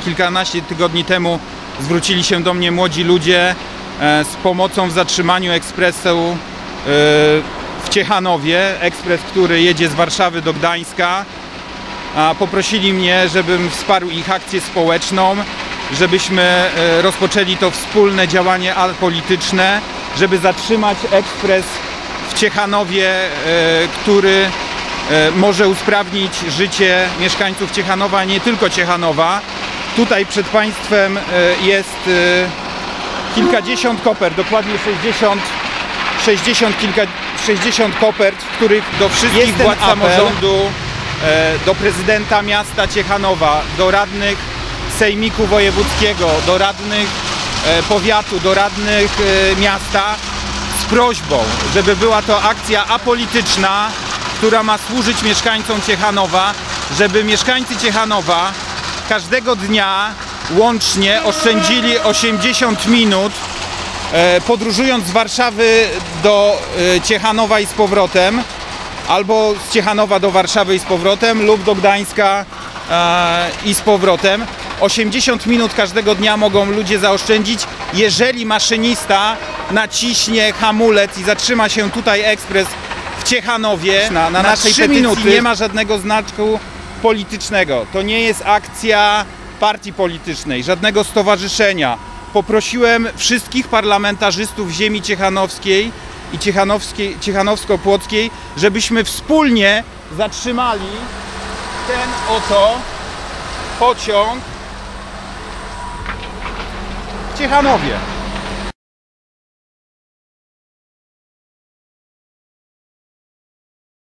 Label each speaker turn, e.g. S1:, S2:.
S1: kilkanaście tygodni temu zwrócili się do mnie młodzi ludzie z pomocą w zatrzymaniu ekspresu w Ciechanowie. Ekspres, który jedzie z Warszawy do Gdańska. Poprosili mnie, żebym wsparł ich akcję społeczną, żebyśmy rozpoczęli to wspólne działanie polityczne, żeby zatrzymać ekspres w Ciechanowie, który może usprawnić życie mieszkańców Ciechanowa, nie tylko Ciechanowa. Tutaj przed Państwem jest kilkadziesiąt kopert, dokładnie 60 kopert, w których do wszystkich władz samorządu, do prezydenta miasta Ciechanowa, do radnych sejmiku wojewódzkiego, do radnych powiatu, do radnych miasta z prośbą, żeby była to akcja apolityczna, która ma służyć mieszkańcom Ciechanowa, żeby mieszkańcy Ciechanowa każdego dnia łącznie oszczędzili 80 minut podróżując z Warszawy do Ciechanowa i z powrotem, albo z Ciechanowa do Warszawy i z powrotem, lub do Gdańska i z powrotem. 80 minut każdego dnia mogą ludzie zaoszczędzić, jeżeli maszynista naciśnie hamulec i zatrzyma się tutaj ekspres w Ciechanowie. Na naszej petycji nie ma żadnego znaczku politycznego. To nie jest akcja partii politycznej, żadnego stowarzyszenia. Poprosiłem wszystkich parlamentarzystów ziemi ciechanowskiej i ciechanowsko-płockiej, żebyśmy wspólnie zatrzymali ten oto pociąg w Ciechanowie.